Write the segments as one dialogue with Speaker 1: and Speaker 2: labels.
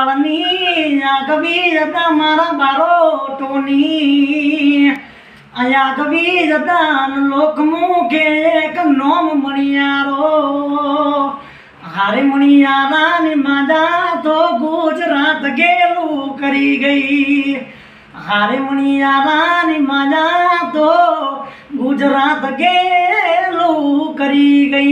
Speaker 1: बाळनी आगवी जता मारा बारोटोनी आगवी जता लोक मुखे एक नोम मणियारो हारे मणियारा ने मादा तो गुजरात गेलू करी गई हारे मणियारा ने मादा तो गुजरात गेलू करी गई।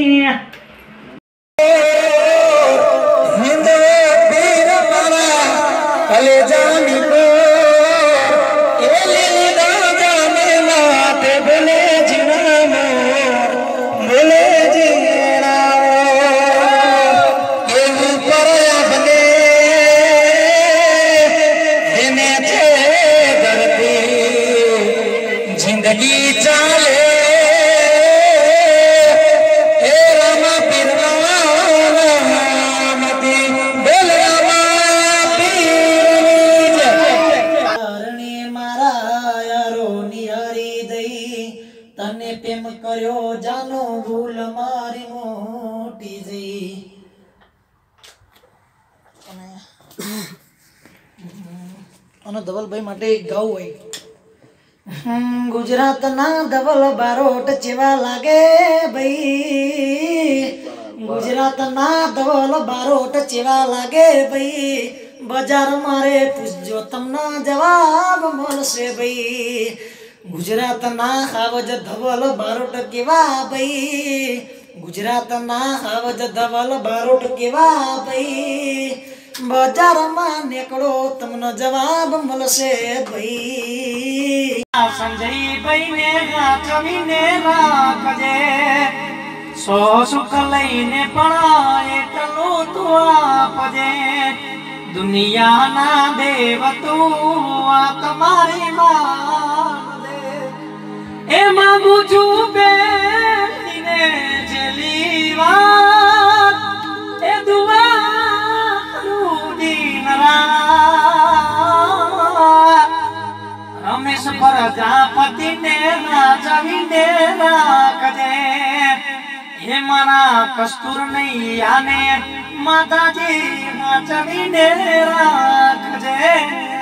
Speaker 2: जिंदगी चाले तने प्रेम कर्यो जानो भूल मारी मोटी जई અને ધવલભાઈ માટે એક ગાવું હોય गुजरात ना धवल बारोट चेवा लागे भाई गुजरात ना धवल बारोट चेवा लागे भाई बाजार मारे पूछो तमना जवाब मलसे भाई गुजरात ना आवज धवल बारोट केवा भाई गुजरात ना आवज धवल बारोट केवा भाई बाजार में निकलो तमनो जवाब मलसे भाई।
Speaker 1: संजय भाई ने राचवी ने राखजे सो सुख लईने पड़ाए टलो तो आपजे दुनिया ना देव तू आ तुम्हारी मान दे ए मांगू छू बेने जलीवा ए दुआ दिन रात रमेश प्रजापति ने राजवी ने राखजे हे मारा कस्तूर नहीं आने माता जी राजवी ने राखजे।